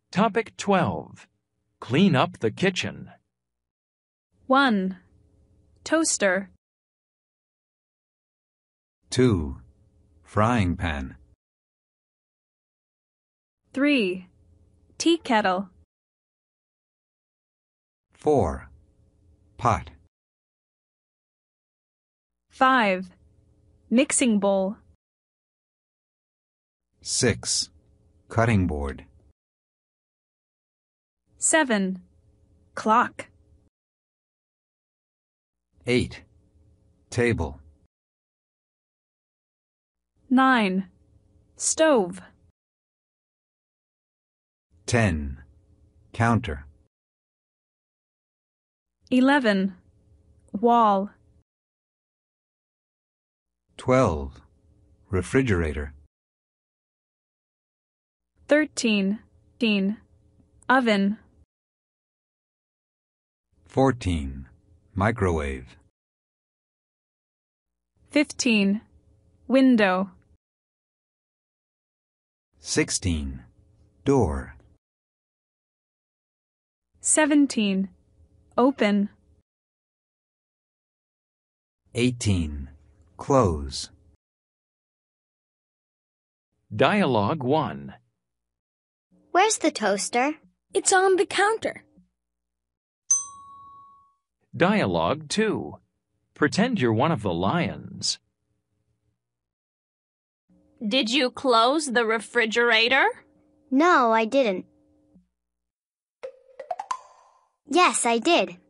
Topic 12. Clean up the kitchen. 1. Toaster. 2. Frying pan. 3. Tea kettle. 4. Pot. 5. Mixing bowl. 6. Cutting board. 7. Clock. 8. Table. 9. Stove. 10. Counter. 11. Wall. 12. Refrigerator. 13. Oven. 14. Microwave. 15. Window. 16. Door. 17. Open. 18. Close. Dialogue 1. Where's the toaster? It's on the counter. Dialogue 2. Pretend you're one of the lions. Did you close the refrigerator? No, I didn't. Yes, I did.